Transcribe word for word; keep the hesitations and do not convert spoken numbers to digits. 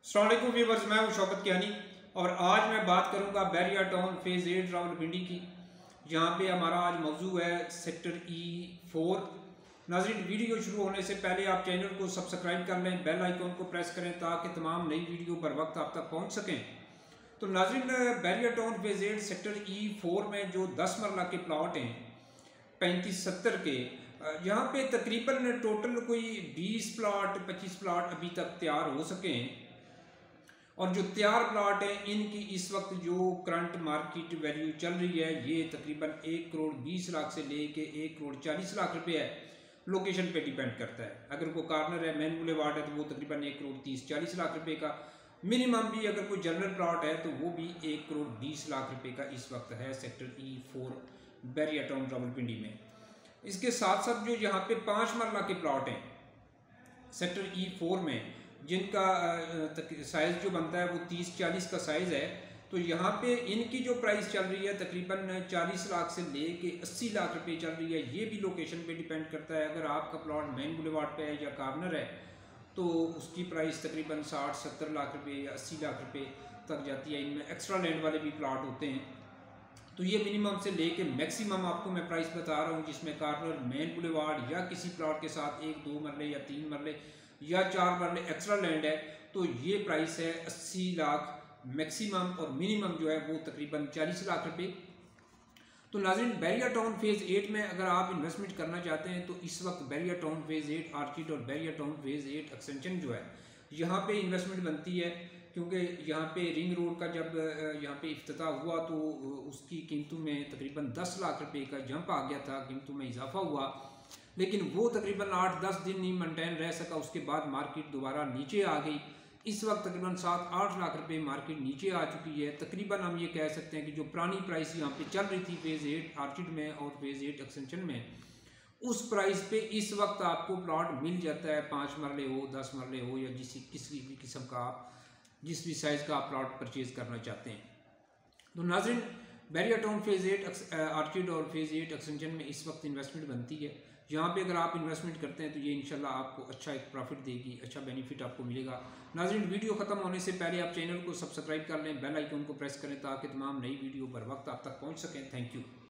अस्सलाम वालेकुम व्यूअर्स, मैं हूं शौकत कियानी और आज मैं बात करूंगा Bahria town phase eight Rawalpindi की, जहां पे हमारा आज मौजू है सेक्टर ई फोर। नाज़रीन, वीडियो शुरू होने से पहले आप चैनल को सब्सक्राइब कर लें, बेल आइकन को प्रेस करें ताकि तमाम नई वीडियो बर वक्त आप तक पहुंच सकें। तो नाज़रीन, Bahria town phase eight sector E four में जो दस मरला के प्लाट हैं पैंतीस सत्तर के, यहाँ पे तकरीबन टोटल कोई बीस प्लाट पच्चीस प्लाट अभी तक तैयार हो सके हैं। और जो तैयार प्लाट हैं इनकी इस वक्त जो करंट मार्केट वैल्यू चल रही है ये तकरीबन एक करोड़ बीस लाख से लेके एक करोड़ चालीस लाख रुपए है। लोकेशन पे डिपेंड करता है। अगर कोई कार्नर है, मेन बुलेवार्ड है, तो वो तकरीबन एक करोड़ तीस चालीस लाख रुपए का मिनिमम भी, अगर कोई जनरल प्लाट है तो वो भी एक करोड़ बीस लाख रुपए का इस वक्त है sector E four Bahria town Rawalpindi में। इसके साथ साथ जो यहाँ पे पाँच मरला के प्लाट हैं सेक्टर ई फोर में, जिनका साइज़ जो बनता है वो तीस चालीस का साइज़ है, तो यहाँ पे इनकी जो प्राइस चल रही है तकरीबन चालीस लाख से ले के अस्सी लाख रुपए चल रही है। ये भी लोकेशन पे डिपेंड करता है। अगर आपका प्लॉट मेन बुलेवार्ड पे है या कार्नर है तो उसकी प्राइस तकरीबन साठ सत्तर लाख रुपए या अस्सी लाख रुपए तक जाती है। इनमें एक्स्ट्रा लैंड वाले भी प्लाट होते हैं। तो ये मिनिमम से लेके मैक्सिमम आपको मैं प्राइस बता रहा हूँ, जिसमें कार्नर, मेन बुलेवार्ड या किसी प्लॉट के साथ एक दो मरले या तीन मरले या चार मरले एक्स्ट्रा लैंड है तो ये प्राइस है अस्सी लाख मैक्सिमम, और मिनिमम जो है वो तकरीबन चालीस लाख रुपए। तो नाज़रीन, बैरिया टाउन फेज़ एट में अगर आप इन्वेस्टमेंट करना चाहते हैं तो इस वक्त Bahria town phase eight orchid और Bahria town phase eight extension जो है यहाँ पे इन्वेस्टमेंट बनती है, क्योंकि यहाँ पे रिंग रोड का जब यहाँ पे इफ्तिताह हुआ तो उसकी कीमतों में तकरीबन दस लाख रुपए का जंप आ गया था, कीमतों में इजाफा हुआ, लेकिन वो तकरीबन आठ दस दिन ही मेंटेन रह सका। उसके बाद मार्केट दोबारा नीचे आ गई। इस वक्त तकरीबन सात आठ लाख रुपए मार्केट नीचे आ चुकी है। तकरीबन हम ये कह सकते हैं कि जो पुरानी प्राइस यहाँ पे चल रही थी फेज़ एट आर्किड में और फेज़ एट एक्सटेंशन में, उस प्राइस पे इस वक्त आपको प्लॉट मिल जाता है। पाँच मरले हो, दस मरले हो, या जिस किसी भी किस्म का आप जिस भी साइज़ का आप प्लॉट परचेज़ करना चाहते हैं। तो नाज़रीन, Bahria town phase eight orchid और फेज़ एट एक्सटेंशन में इस वक्त इन्वेस्टमेंट बनती है। यहाँ पे अगर आप इन्वेस्टमेंट करते हैं तो ये इंशाल्लाह आपको अच्छा एक प्रॉफिट देगी, अच्छा बेनिफिट आपको मिलेगा। नाज़रीन, वीडियो ख़त्म होने से पहले आप चैनल को सब्सक्राइब कर लें, बेल आइकन को प्रेस करें ताकि तमाम नई वीडियो बर वक्त आप तक पहुँच सकें। Thank you.